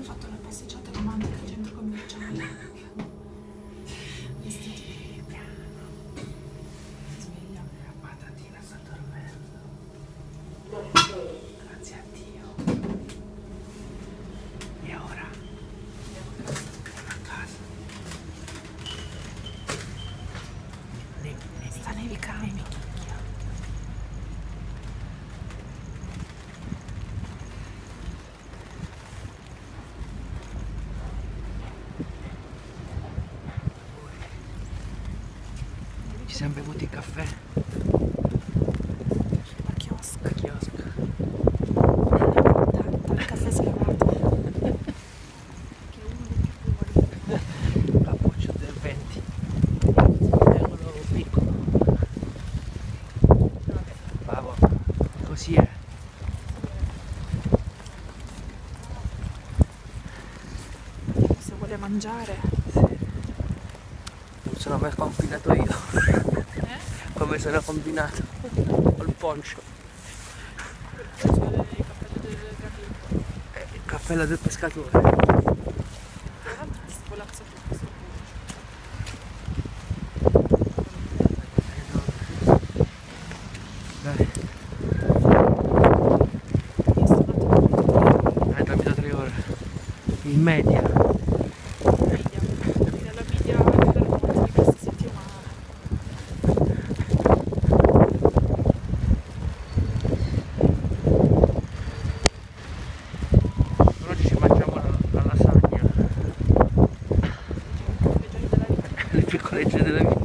fatto la passeggiata romantica al centro commerciale. Vestiti. Si sveglia. La patatina sta dormendo. Grazie a Dio. E ora? Andiamo a casa. Sta nevicando. Ci siamo bevuti il caffè? La chiosca. Al chiosco. Il caffè slevato. Che è uno dei più buoni. Cappuccio del 20. Eccolo piccolo. Bravo. Così è. Se vuole mangiare. Non sono mai combinato io. Come sono combinato. Col poncio. Il cappello del pescatore. Svolazza tutto sul Dai. Hai dormito 3 ore. In media. dalla media di questa settimana. Oggi ci mangiamo la lasagna. Le piccolegge della vita.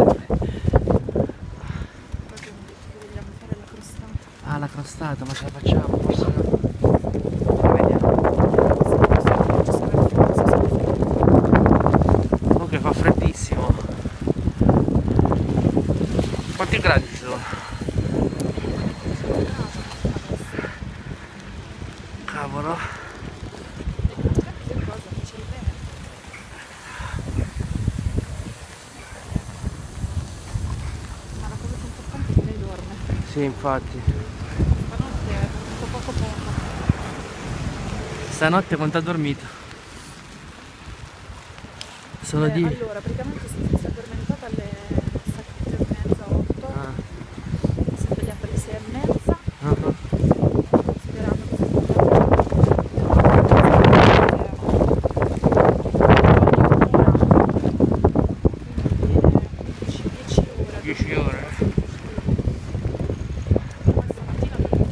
Vogliamo fare la crostata. Ah, la crostata, ma ce la facciamo? Forse no. Vediamo. Ok, fa freddissimo. Quanti gradi ci sono? Cavolo. Ma la cosa più importante è che lei dorme. Sì, infatti. Stanotte è venuto poco. Stanotte quanto ha dormito? Sono di... Allora, praticamente si è addormentata alle 7:30, 8. Ah. Si è svegliata alle 6:30. Ah. Sperando che si sia 10 ore. Stamattina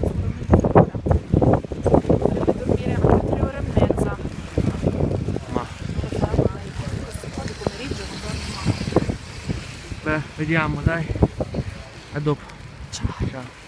dovrebbe dormire anche 3 ore e mezza. Ma... Non lo farà mai. Questo qua di pomeriggio non dorme mai. Beh, vediamo, dai. A dopo. Ciao. Ciao.